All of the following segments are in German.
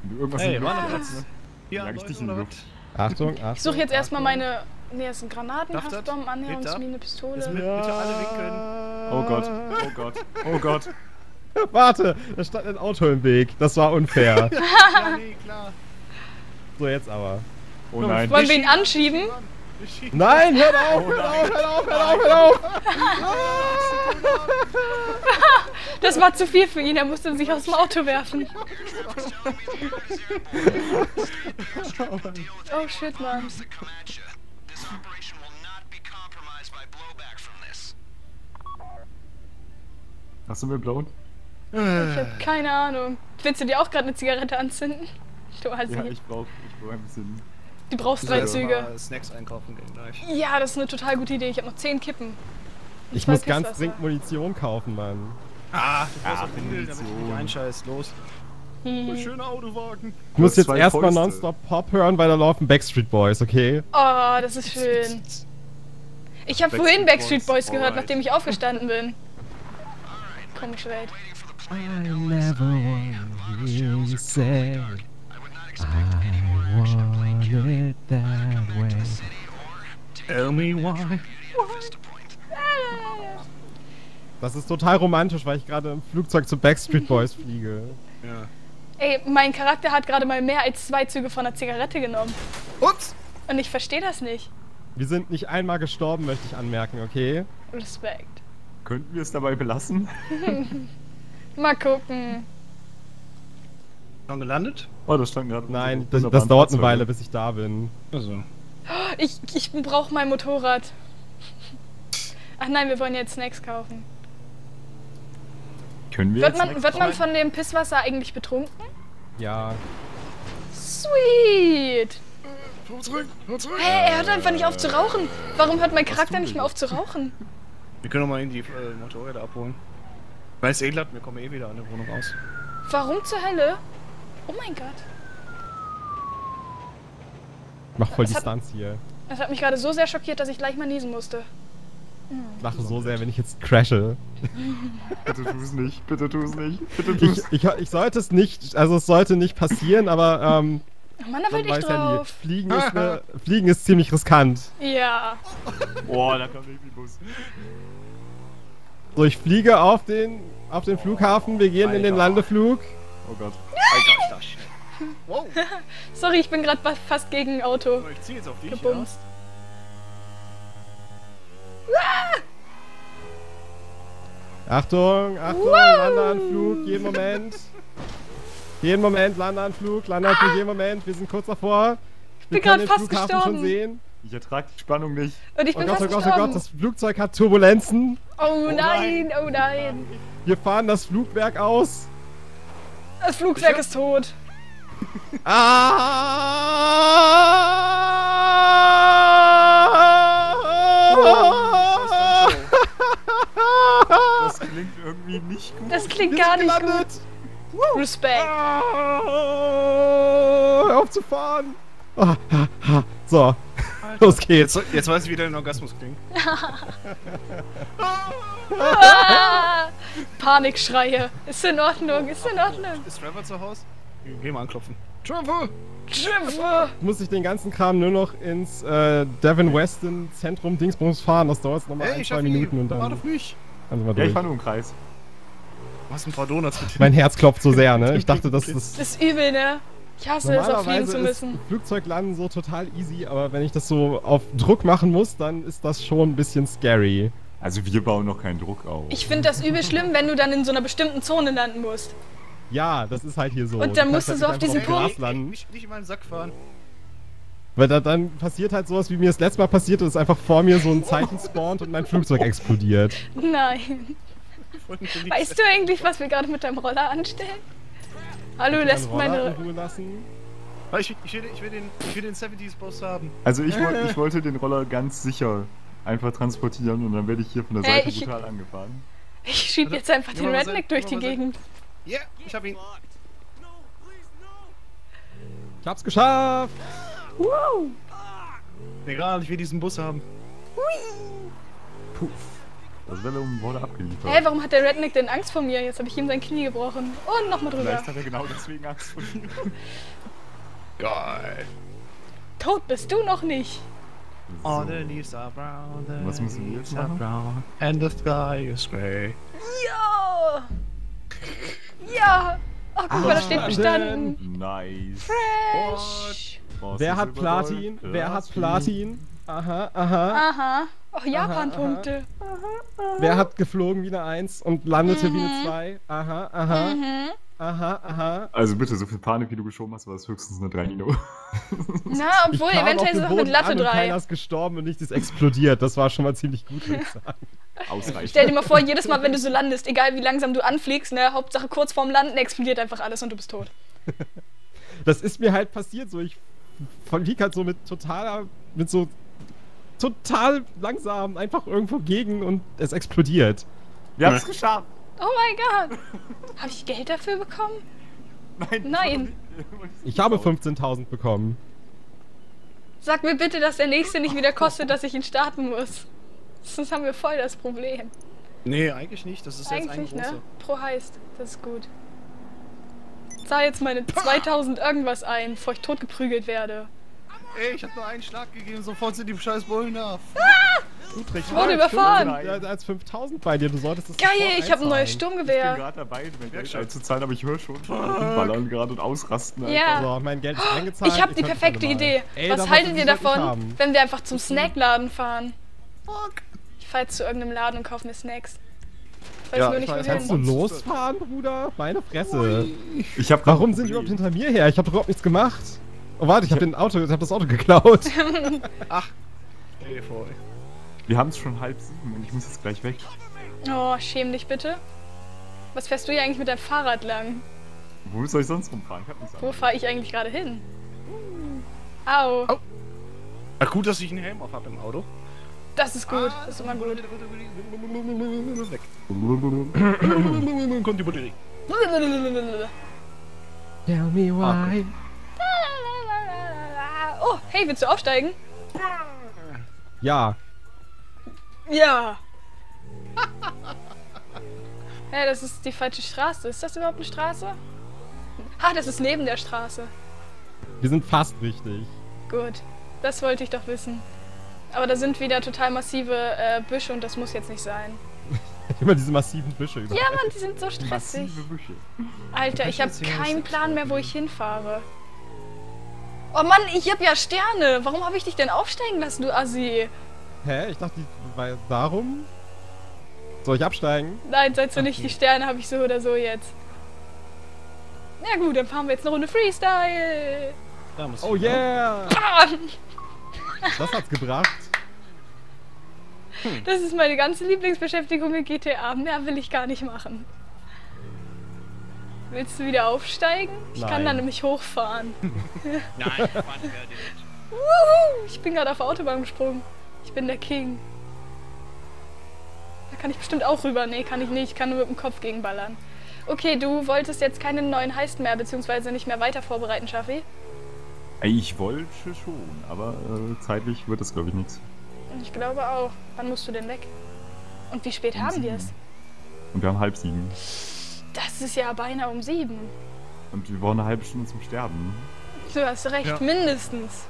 Wenn du irgendwas Hey, in die Luft Mann, hast, ne? Hier, Jag ich dich in die Luft. Achtung, Achtung. Ich suche jetzt erstmal meine. Ne, das sind Granaten, Darf das? Haftbomben, Annäherungsmine, Jetzt Pistole. bitte alle winkeln. Oh Gott, oh Gott, oh Gott. Warte, da stand ein Auto im Weg. Das war unfair. Ja, nee, klar. So, jetzt aber. Oh nein. Wollen wir ihn anschieben? Nein, hört auf, hört auf, hört auf, hört auf, hört auf! Das war zu viel für ihn, er musste sich aus dem Auto werfen. Oh shit, Mann. Hast du mir blown? Ich hab keine Ahnung. Willst du dir auch gerade eine Zigarette anzünden? Du Assi. Ja, ich brauch ein bisschen. Du brauchst 3 Züge. Snacks einkaufen gehen gleich. Ja, das ist eine total gute Idee. Ich habe noch 10 Kippen. Ich Zwei muss ganz Pisswasser. dringend Munition kaufen, Mann. Ah, du brauchst auch Windel, damit ich Munition. mich einscheiß. Los. Schöner Autowagen. Ich muss jetzt 2 erstmal Fäuste. nonstop Pop hören, weil da laufen Backstreet Boys, okay? Oh, das ist schön. Ich habe vorhin Backstreet Boys gehört, alright. nachdem ich aufgestanden bin. Komische Welt. I never wanna hear you say I want it that way. Tell me why. Das ist total romantisch, weil ich gerade im Flugzeug zu Backstreet Boys fliege. Ja. Ey, mein Charakter hat gerade mal mehr als 2 Züge von der Zigarette genommen. Ups. Und ich verstehe das nicht. Wir sind nicht einmal gestorben, möchte ich anmerken, okay? Respekt. Könnten wir es dabei belassen? Mal gucken. Schon gelandet? Oh, das stand gerade. Nein, so das wunderbaren dauert eine Fahrzeuge. Weile, bis ich da bin. Also. Ich brauche mein Motorrad. Ach nein, wir wollen jetzt Snacks kaufen. Können wir Wird jetzt man, nichts wird man machen? von dem Pisswasser eigentlich betrunken? Ja. Sweet! Zurück. Hey, er hört einfach nicht auf zu rauchen. Warum hört mein Charakter tun nicht wir mehr auf zu rauchen? Wir können doch mal in die Motorräder abholen. Weiß eh glatt, wir kommen eh wieder an der Wohnung raus. Warum zur Hölle? Oh mein Gott. Ich mach voll Das die hat- Stunts hier. Das hat mich gerade so sehr schockiert, dass ich gleich mal niesen musste. Ich lache so sehr, wenn ich jetzt crashe. Bitte tu es nicht, bitte tu es nicht, bitte tu es. Ich sollte es nicht, also es sollte nicht passieren, aber Oh Mann, da will man ich weiß ja nie. drauf. Fliegen ist ziemlich riskant. Ja. Boah, da kommt irgendwie Bus. So, ich fliege auf den Flughafen, wir gehen in den Alter. Landeflug. Oh Gott. Alter, ist das schnell. Wow. Sorry, ich bin gerade fast gegen ein Auto Ich zieh jetzt auf dich, gebumst. Achtung, Landeanflug, jeden Moment. Jeden Moment, Landeanflug, jeden Moment. Wir sind kurz davor. bin grad fast Flughafen gestorben. schon sehen. Ich ertrage die Spannung nicht. Und ich Oh bin Gott, fast oh Gott, oh gestorben. Gott, das Flugzeug hat Turbulenzen. Oh nein, oh nein. Wir fahren das Flugwerk aus. Das Flugwerk ist tot. Ah! Das klingt irgendwie nicht gut. Das klingt Wir gar sind nicht gelandet. gut. Respekt. Hör auf zu fahren. So, los geht's. Jetzt weiß ich, wie dein Orgasmus klingt. Ah, Panikschreie. Ist in Ordnung, ist in Ordnung. Ist Trevor zu Hause? Geh mal anklopfen. Trevor! Trevor. Muss ich den ganzen Kram nur noch ins Devon Weston Zentrum Dingsbums fahren. Das dauert nochmal Hey, ein, ich zwei schaff Minuten ihn. und Warte dann auf mich. sind wir Ja, ich durch. fahre nur im Kreis. Du hast ein paar Donuts mit. Mein Herz klopft so sehr, ne? Ich dachte, das ist... Das ist übel, ne? Ich hasse es, auf fliegen Normalerweise zu ist müssen. Flugzeuglanden so total easy, aber wenn ich das so auf Druck machen muss, dann ist das schon ein bisschen scary. Also wir bauen noch keinen Druck auf. Ich finde das übel schlimm, wenn du dann in so einer bestimmten Zone landen musst. Ja, das ist halt hier so. Und dann kannst musst du halt so nicht auf diesen einfach Punkt- Gras landen. Nicht in meinen Sack fahren. Weil dann passiert halt sowas, wie mir das letzte Mal passiert ist, einfach vor mir so ein Zeichen spawnt und mein Flugzeug explodiert. Nein. Weißt du eigentlich, was wir gerade mit deinem Roller anstellen? Hallo, lässt Den Roller meine... in Ruhe lassen. Ich will den 70s-Boss haben. Also ich wollte den Roller ganz sicher einfach transportieren und dann werde ich hier von der Hey, Seite brutal angefahren. Ich schieb jetzt einfach den Nimm mal was Redneck hin, durch nimm die mal was hin. Gegend. Ja, ich hab ihn. Ich hab's geschafft! Wow. Egal, ich will diesen Bus haben. Puff. Das Vellum wurde abgeliefert. Hä, warum hat der Redneck denn Angst vor mir? Jetzt habe ich ihm sein Knie gebrochen. Und nochmal drüber. Vielleicht hat er genau deswegen Angst vor dir. Geil. Tot bist du noch nicht. All the leaves are brown, the Was müssen wir jetzt leaves are machen? brown, and the sky is grey. Ja! Ja! Oh, guck mal, da steht bestanden. Nice. Fresh! Bronze, Wer hat Silber, Platin? Gold, Wer hat Platin? Aha, aha. Aha. Oh, Japan-Punkte. Wer hat geflogen wie eine 1 und landete wie eine 2? Aha, aha. Aha, aha. Also bitte, so viel Panik, wie du geschoben hast, war es höchstens eine 3 Nino. Na, obwohl, Ich kam eventuell auf ist den es auch mit Boden Latte an und 3. keiner ist gestorben und nichts ist explodiert. Das war schon mal ziemlich gut, würde ich sagen. Ausreichend. Stell dir mal vor, jedes Mal, wenn du so landest, egal wie langsam du anfliegst, ne, Hauptsache kurz vorm Landen explodiert einfach alles und du bist tot. Das ist mir halt passiert so. Ich flieg halt so mit so total langsam einfach irgendwo gegen und es explodiert. Wir haben es geschafft! Oh mein Gott! Habe ich Geld dafür bekommen? Nein. Ich habe 15.000 bekommen. Sag mir bitte, dass der nächste nicht wieder kostet, dass ich ihn starten muss. Sonst haben wir voll das Problem. Nee, eigentlich nicht. Das ist jetzt ein Eigentlich, großer. ne? Pro heißt. Das ist gut. Zahl jetzt meine 2000 irgendwas ein, bevor ich totgeprügelt werde. Ey, ich hab nur einen Schlag gegeben, sofort sind die scheiß Bullen da. Ich wurde überfahren. Als 5.000 bei dir, du solltest es Geil, sofort ich habe ein neues Ich bin Sturmgewehr. gerade dabei, mein Geld einzuzahlen, aber ich höre schon ballern gerade und ausrasten. Ja. So, mein Geld ist eingezahlt. Ich habe die kann's perfekte alle mal. Idee. Ey, Was das haltet ihr wollte ich davon, haben. wenn wir einfach zum Snackladen fahren? Fuck. Ich fahr jetzt zu irgendeinem Laden und kaufe mir Snacks. Ich weiß Ja, nur ich nicht, weiß, Kannst du wohin. losfahren, Bruder? Meine Fresse. Ich hab Warum sind die überhaupt hinter mir her? Ich habe überhaupt nichts gemacht. Oh, warte, ich habe das Auto geklaut. Ach. Stell dir vor, ey. Wir haben es schon 6:30 und ich muss jetzt gleich weg. Oh, schäm dich bitte. Was fährst du hier eigentlich mit deinem Fahrrad lang? Wo soll ich sonst rumfahren? Ich hab nichts Wo anderes. fahre ich eigentlich gerade hin? Au. Au. Ach, gut, dass ich einen Helm auf hab im Auto. Das ist gut. Das ist immer gut. Weg. Kommt die Batterie. Tell me why. Oh, hey, willst du aufsteigen? Ja. Ja. Ja, das ist die falsche Straße. Ist das überhaupt eine Straße? Ah, das ist neben der Straße. Wir sind fast richtig. Gut, das wollte ich doch wissen. Aber da sind wieder total massive Büsche und das muss jetzt nicht sein. Immer diese massiven Büsche überall. Ja, Mann, die sind so stressig. Massive Büsche. Alter, ich habe keinen Plan mehr, wo ich hinfahre. Oh Mann, ich hab ja Sterne. Warum habe ich dich denn aufsteigen lassen, du Assi? Hä? Ich dachte, die war darum. Soll ich absteigen? Nein, sollst du nicht. Die Sterne habe ich so oder so jetzt. Na gut, dann fahren wir jetzt eine Runde Freestyle. Da muss Oh ich yeah! Ah, Das hat's gebracht. das ist meine ganze Lieblingsbeschäftigung in GTA. Mehr will ich gar nicht machen. Willst du wieder aufsteigen? Ich kann Nein. da nämlich hochfahren. Nein, fahren wir nicht. Wuhu! Ich bin gerade auf der Autobahn gesprungen. Ich bin der King. Da kann ich bestimmt auch rüber. Nee, kann ich nicht. Ich kann nur mit dem Kopf gegenballern. Okay, du wolltest jetzt keinen neuen Heist mehr, beziehungsweise nicht mehr weiter vorbereiten, Schaffi. Ey, ich wollte schon, aber zeitlich wird das, glaube ich, nichts. Ich glaube auch. Wann musst du denn weg? Und wie spät haben wir es? Und wir haben 6:30. Das ist ja beinahe um 7. Und wir brauchen eine halbe Stunde zum Sterben. Du hast recht, Ja. mindestens.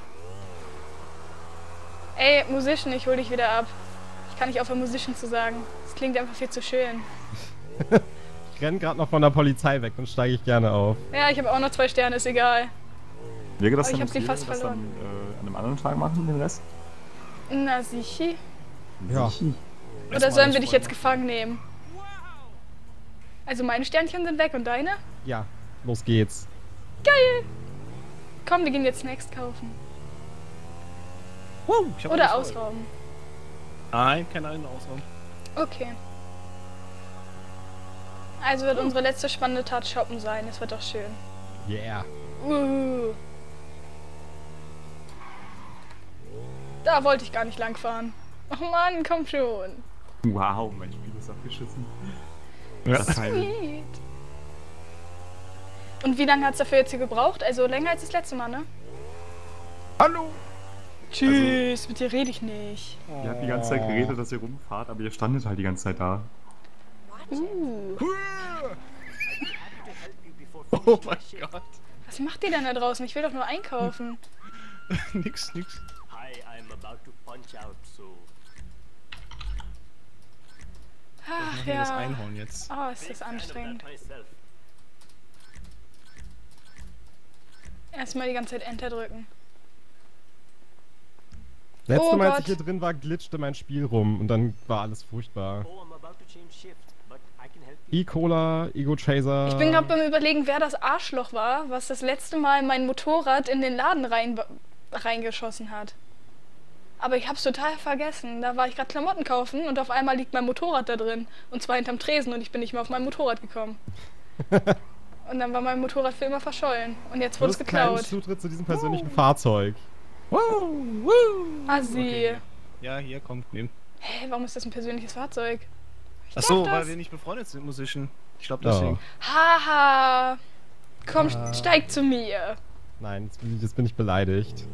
Ey, Musician, ich hol dich wieder ab. Ich kann nicht aufhören, Musician zu sagen. Das klingt einfach viel zu schön. Ich renn gerade noch von der Polizei weg, dann steige ich gerne auf. Ja, ich habe auch noch 2 Sterne, ist egal. Wäre das Aber ich dann hab sie okay, fast wenn wir das dann an einem anderen Tag machen, den Rest? Na, sichi. Ja. Sichi. Oder sollen wir dich jetzt gefangen nehmen? Also meine Sternchen sind weg und deine? Ja, los geht's. Geil! Komm, wir gehen jetzt Snacks kaufen. Ich hab Oder alles voll. ausrauben. Nein, kein einen Ausraum. Okay. Also wird unsere letzte spannende Tat shoppen sein. Es wird doch schön. Yeah. Da wollte ich gar nicht lang fahren. Oh Mann, komm schon. Wow, mein Spiel ist abgeschissen. Ja. Das Teil. Sweet. Und wie lange hat es dafür jetzt hier gebraucht? Also länger als das letzte Mal, ne? Hallo! Tschüss, mit dir rede ich nicht. Ihr habt die ganze Zeit geredet, dass ihr rumfahrt, aber ihr standet halt die ganze Zeit da. Oh mein Gott. Was macht ihr denn da draußen? Ich will doch nur einkaufen. nix. Hi, I'm about to punch out, so Ach Das ja. Einhorn jetzt. Oh, ist das anstrengend. myself. Erstmal die ganze Zeit Enter drücken. Letzte Oh Mal, als Gott. ich hier drin war, glitschte mein Spiel rum und dann war alles furchtbar. Oh, I'm about to change shift, but I can help you. E-Cola, Ego Chaser. Ich bin gerade beim Überlegen, wer das Arschloch war, was das letzte Mal mein Motorrad in den Laden reingeschossen hat. Aber ich hab's total vergessen. Da war ich gerade Klamotten kaufen und auf einmal liegt mein Motorrad da drin. Und zwar hinterm Tresen und ich bin nicht mehr auf mein Motorrad gekommen. Und dann war mein Motorrad für immer verschollen. Und jetzt Du wurde es hast keinen geklaut. Zutritt zu diesem persönlichen Fahrzeug. Assi. Okay. Ja, hier, komm, nimm. Hä, warum ist das ein persönliches Fahrzeug? Achso, darf weil das. wir nicht befreundet sind, Musician. Ich glaube Ja. deswegen. Haha. Komm, steig zu mir. Nein, jetzt bin ich beleidigt.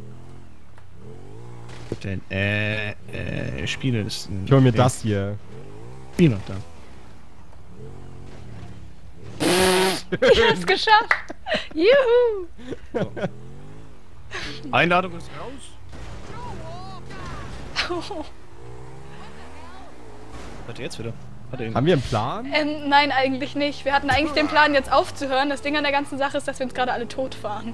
Denn, Spiele ist ein... Ich hol mir das hier. Spiel noch da. Ich hab's geschafft. Juhu. Einladung ist raus. Warte, jetzt wieder. Warte, Haben wir einen Plan? Nein, eigentlich nicht. Wir hatten eigentlich den Plan, jetzt aufzuhören. Das Ding an der ganzen Sache ist, dass wir uns gerade alle tot fahren.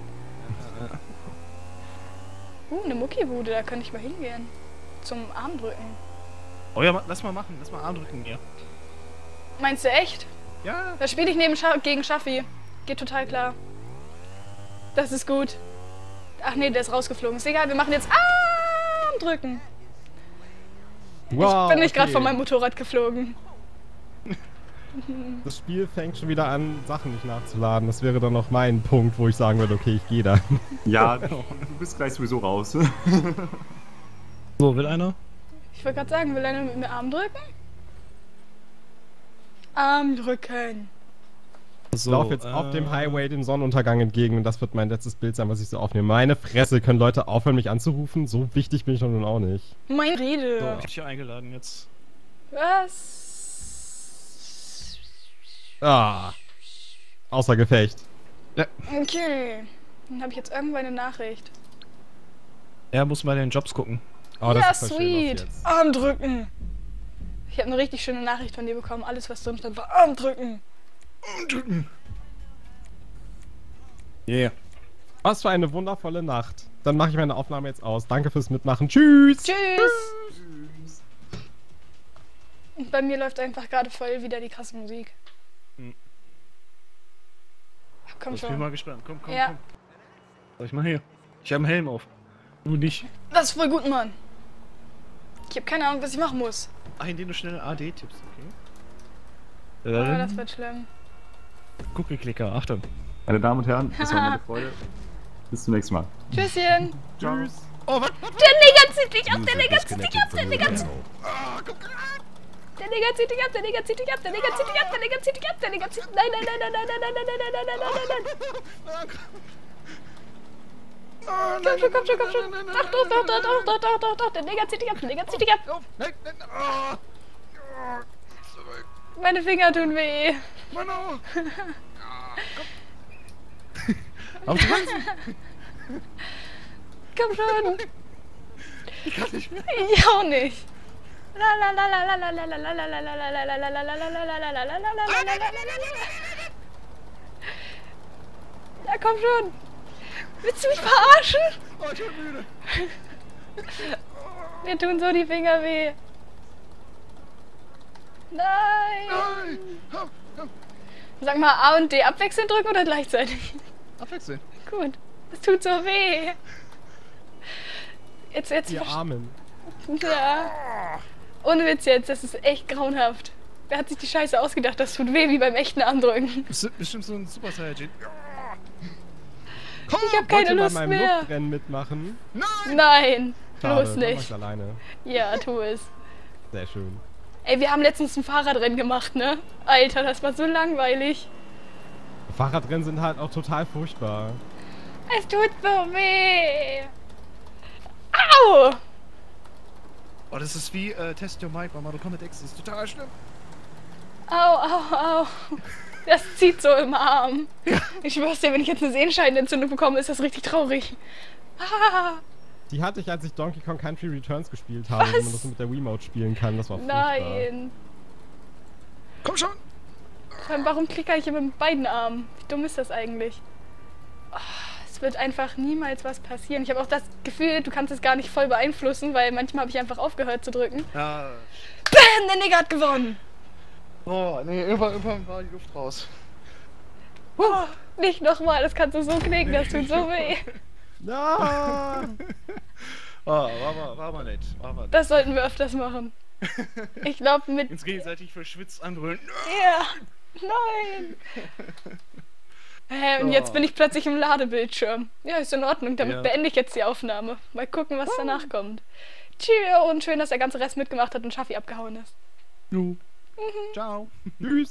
Eine Muckibude, da könnte ich mal hingehen. Zum Armdrücken. Oh ja, lass mal machen. Lass mal Arm drücken hier. Meinst du echt? Ja. Da spiele ich gegen Schaffi. Geht total klar. Das ist gut. Ach nee, der ist rausgeflogen. Ist egal, wir machen jetzt Armdrücken. Wow, Ich bin nicht gerade okay. von meinem Motorrad geflogen. Das Spiel fängt schon wieder an, Sachen nicht nachzuladen. Das wäre dann noch mein Punkt, wo ich sagen würde, okay, ich gehe da. Ja, du bist gleich sowieso raus. So, will einer? Ich wollte gerade sagen, will einer mit mir Arm drücken? Arm drücken. Ich laufe jetzt auf dem Highway dem Sonnenuntergang entgegen und das wird mein letztes Bild sein, was ich so aufnehme. Meine Fresse, können Leute aufhören, mich anzurufen? So wichtig bin ich doch nun auch nicht. Mein Rede. So, ich hab dich hier eingeladen jetzt. Was? Ah. Außer Gefecht. Okay. Dann habe ich jetzt irgendwann eine Nachricht. Er muss mal in den Jobs gucken. Oh, Ja, ist voll schön sweet. aus jetzt. Arm drücken. Ich habe eine richtig schöne Nachricht von dir bekommen. Alles, was drin stand, war Arm drücken. Yeah. Was für eine wundervolle Nacht. Dann mache ich meine Aufnahme jetzt aus. Danke fürs Mitmachen. Tschüss. Tschüss. Und bei mir läuft einfach gerade voll wieder die krasse Musik. Komm Ich bin schon. mal gespannt. Komm. Ja. Soll ich mal hier? Ich habe einen Helm auf. Du nicht. Das ist voll gut, Mann. Ich habe keine Ahnung, was ich machen muss. Ach, indem du schnell AD tippst, okay? Aber das wird schlimm. Gucke-Klicker, Achtung. Meine Damen und Herren, das war meine Freude. Bis zum nächsten Mal. Tschüsschen. Tschüss. Oh, was? Der Nigger zieht dich ab, der Nigger zieht dich ab, der Nigger zieht Der Nigger zieht dich ab, der Nigger zieht dich ab, der Nigger zieht dich ab, der Nigger zieht dich ab, der Nigger zieht... Nein, nein, nein, nein, nein, nein, nein, nein, nein, nein, nein, nein, nein, nein. Komm schon. Ach, doch. Der Nigger zieht dich ab, der Nigger zieht dich ab. Nein. Oh. Zurück. Meine Finger tun weh. Mano. Auf die Bremsen. Komm schon. Ich kann nicht mehr. Ich auch nicht. Ja, komm schon. Willst du mich verarschen? Oh, ich bin müde. Mir tun so die Finger weh. Nein. Nein. Sag mal, A und D abwechselnd drücken oder gleichzeitig? Abwechseln. Gut. Es tut so weh. Jetzt. Ihr Armen. Ja. Ohne Witz jetzt, das ist echt grauenhaft. Wer hat sich die Scheiße ausgedacht? Das tut weh wie beim echten Armdrücken. Bestimmt so ein Super Saiyajin. Ich hab keine Wollt ihr Lust bei meinem mehr. Luftrennen mitmachen? Nein, Schade, bloß dann mach nicht. ich's alleine. Ja, tu es. Sehr schön. Ey, wir haben letztens ein Fahrradrennen gemacht, ne? Alter, das war so langweilig. Fahrradrennen sind halt auch total furchtbar. Es tut so weh. Au! Oh, das ist wie Test Your Might bei Mortal Kombat X. Das ist total schlimm. Au, au, au. Das zieht so im Arm. Ich schwör's dir, wenn ich jetzt eine Sehenscheidenentzündung bekomme, ist das richtig traurig. Ah, Die hatte ich, als ich Donkey Kong Country Returns gespielt habe, wo man das so mit der Wiimote spielen kann. Das war furchtbar. nein. Komm schon! Warum klicke ich immer mit beiden Armen? Wie dumm ist das eigentlich? Ah, es wird einfach niemals was passieren. Ich habe auch das Gefühl, du kannst es gar nicht voll beeinflussen, weil manchmal habe ich einfach aufgehört zu drücken. Ja. Bam, der Nigger hat gewonnen. Oh, nee, irgendwann war die Luft raus. Oh, nicht nochmal, das kannst du so knicken, das tut so weh. Ja! Oh, war mal nett. Das sollten wir öfters machen. Ich glaube mit... Uns gegenseitig verschwitzt anbrüllen. Ja, nein. Und jetzt bin ich plötzlich im Ladebildschirm. Ja, ist in Ordnung, damit Ja. beende ich jetzt die Aufnahme. Mal gucken, was danach kommt. Tschüss, und schön, dass der ganze Rest mitgemacht hat und Schaffi abgehauen ist. Ciao. Tschüss!